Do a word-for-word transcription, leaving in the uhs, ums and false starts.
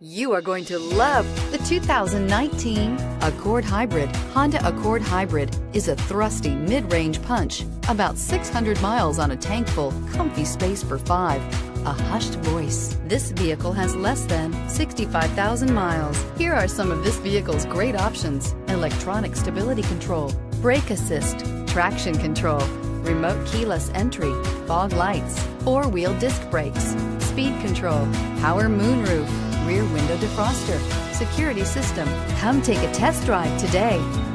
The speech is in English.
You are going to love the two thousand nineteen Accord Hybrid. Honda Accord Hybrid is a thrusty mid-range punch, about six hundred miles on a tank full, comfy space for five, a hushed voice. This vehicle has less than sixty-five thousand miles. Here are some of this vehicle's great options: electronic stability control, brake assist, traction control, remote keyless entry, fog lights, four-wheel disc brakes, speed control, power moonroof, rear window defroster, security system. Come take a test drive today.